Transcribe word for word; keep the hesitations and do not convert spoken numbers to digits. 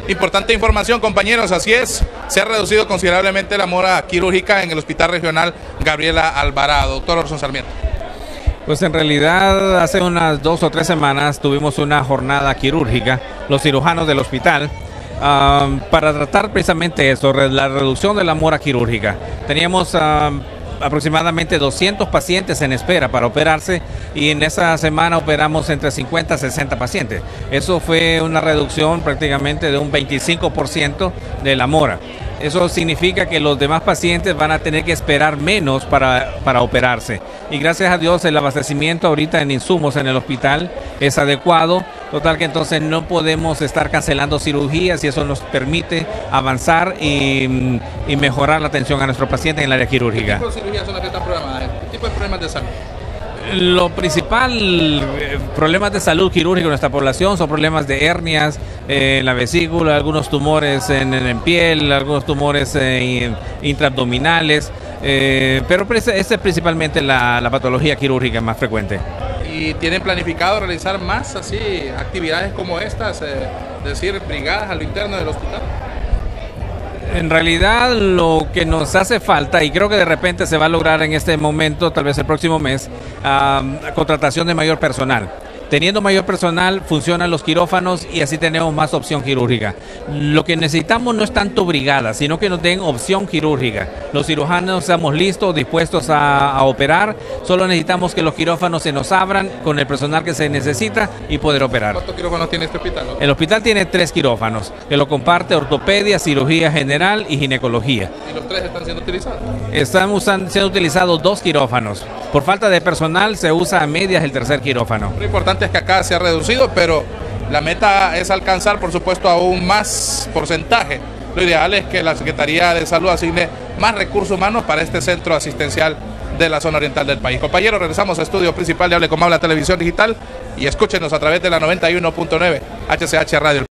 Importante información, compañeros, así es, se ha reducido considerablemente la mora quirúrgica en el Hospital Regional Gabriela Alvarado. Doctor Orson Sarmiento. Pues en realidad hace unas dos o tres semanas tuvimos una jornada quirúrgica, los cirujanos del hospital, um, para tratar precisamente eso, la reducción de la mora quirúrgica. Teníamos um, aproximadamente doscientos pacientes en espera para operarse y en esa semana operamos entre cincuenta a sesenta pacientes. Eso fue una reducción prácticamente de un veinticinco por ciento de la mora. Eso significa que los demás pacientes van a tener que esperar menos para, para operarse. Y gracias a Dios el abastecimiento ahorita en insumos en el hospital es adecuado. Total que entonces no podemos estar cancelando cirugías y eso nos permite avanzar y, y mejorar la atención a nuestros pacientes en el área quirúrgica. ¿Qué tipo de cirugías son las que están programadas? ¿Qué tipo de problemas de salud? Lo principal, eh, problemas de salud quirúrgica en nuestra población son problemas de hernias eh, en la vesícula, algunos tumores en, en piel, algunos tumores eh, intraabdominales, eh, pero esa es principalmente la, la patología quirúrgica más frecuente. ¿Y tienen planificado realizar más así actividades como estas, eh, es decir, brigadas a lo interno del hospital? En realidad lo que nos hace falta, y creo que de repente se va a lograr en este momento, tal vez el próximo mes, uh, contratación de mayor personal. Teniendo mayor personal funcionan los quirófanos y así tenemos más opción quirúrgica. Lo que necesitamos no es tanto brigada, sino que nos den opción quirúrgica. Los cirujanos estamos listos, dispuestos a, a operar, solo necesitamos que los quirófanos se nos abran con el personal que se necesita y poder operar. ¿Cuántos quirófanos tiene este hospital, no? El hospital tiene tres quirófanos, que lo comparte ortopedia, cirugía general y ginecología. ¿Y los tres están siendo utilizados? Están usando, siendo utilizados dos quirófanos. Por falta de personal se usa a medias el tercer quirófano. Lo importante es que acá se ha reducido, pero la meta es alcanzar, por supuesto, aún más porcentaje. Lo ideal es que la Secretaría de Salud asigne más recursos humanos para este centro asistencial de la zona oriental del país. Compañeros, regresamos a estudio principal de Hable como Habla Televisión Digital y escúchenos a través de la noventa y uno punto nueve H C H Radio.